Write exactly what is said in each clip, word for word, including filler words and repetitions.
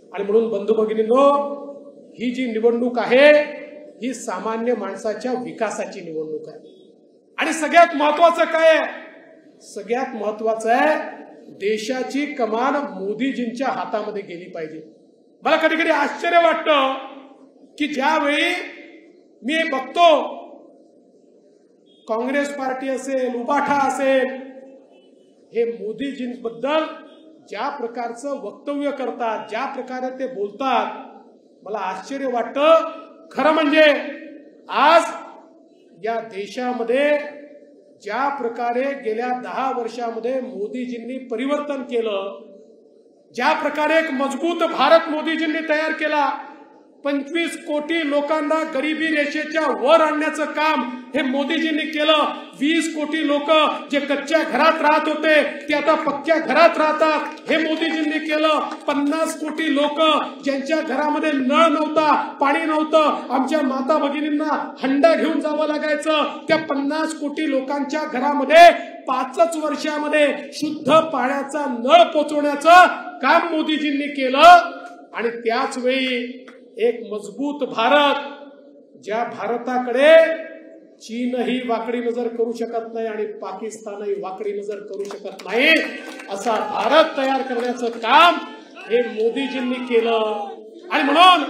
आणि म्हणून बंधू भगिनींनो, ही जी निवडणूक आहे ही सामान्य माणसाच्या विकासाची निवडणूक आहे। आणि सगळ्यात महत्त्वाचं काय आहे, सगळ्यात महत्त्वाचं आहे देशाची कमान मोदीजींच्या हातामध्ये गेली पाहिजे। मला कधी कधी आश्चर्य वाटतं की ज्यावेळी मी बघतो काँग्रेस पार्टी असेल, उबाठा असेल, हे मोदीजींबद्दल ज्या प्रकारचं वक्तव्य करतात, ज्या प्रकारे ते बोलतात, मला आश्चर्य वाटतं। खरं म्हणजे आज या देशामध्ये ज्या प्रकारे गेल्या दहा वर्षामध्ये मोदीजींनी परिवर्तन केलं, ज्या प्रकारे एक मजबूत भारत मोदीजींनी तयार केला, पंचवीस कोटी लोकांना गरिबी रेषेच्या वर आणण्याचं काम हे मोदीजींनी केलं। वीस कोटी लोक जे कच्च्या घरात राहत होते ते आता पक्क्या घरात राहतात, हे मोदीजींनी केलं। पन्नास कोटी लोक ज्यांच्या घरामध्ये नळ नव्हता, पाणी नव्हतं, आमच्या माता भगिनींना हंडा घेऊन जावं लागायचं, त्या पन्नास कोटी लोकांच्या घरामध्ये पाचच वर्षामध्ये शुद्ध पाण्याचा नळ पोचवण्याचं काम मोदीजींनी केलं। आणि त्याच वेळी एक मजबूत भारत, ज्या भारताकडे चीनही वाकडी नजर करू शकत नाही आणि पाकिस्तानही वाकडी नजर करू शकत नाही, असा भारत तयार करण्याचं काम हे मोदीजींनी केलं। आणि म्हणून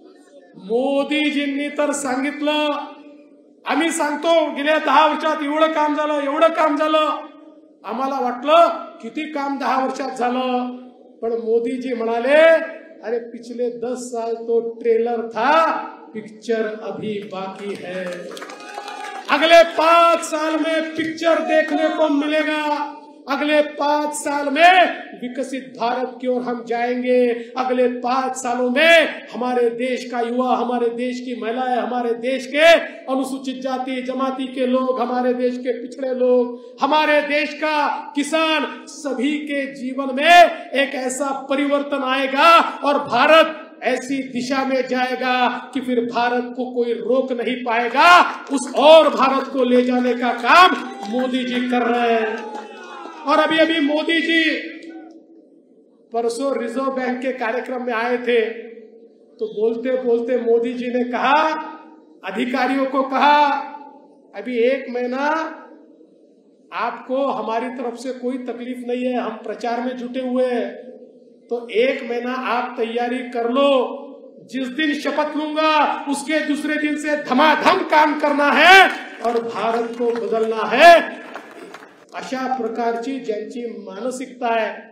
मोदीजींनी तर सांगितलं, आम्ही सांगतो गेल्या दहा वर्षात एवढं काम झालं, एवढं काम झालं, आम्हाला वाटलं किती काम दहा वर्षात झालं, पण मोदीजी म्हणाले अरे पिछले दस साल तो ट्रेलर था, पिक्चर अभी बाकी है, अगले पांच साल में पिक्चर देखने को मिलेगा, अगले पांच साल में विकसित भारत की ओर हम जाएंगे, अगले पांच सालों में हमारे देश का युवा, हमारे देश की महिलाएं, हमारे देश के अनुसूचित जाति जमाती के लोग, हमारे देश के पिछड़े लोग, हमारे देश का किसान, सभी के जीवन में एक ऐसा परिवर्तन आएगा और भारत ऐसी दिशा में जाएगा कि फिर भारत को कोई रोक नहीं पाएगा। उस और भारत को ले जाने का काम मोदी जी कर रहे हैं। और अभी अभी मोदी जी परसों रिजर्व बैंक के कार्यक्रम में आए थे, तो बोलते बोलते मोदी जी ने कहा, अधिकारियों को कहा, अभी एक महीना आपको हमारी तरफ से कोई तकलीफ नहीं है, हम प्रचार में जुटे हुए हैं, तो एक महीना आप तैयारी कर लो, जिस दिन शपथ लूंगा उसके दूसरे दिन से धमाधम काम करना है और भारत को बदलना है। अशा प्रकारची ज्यांची मानसिकता आहे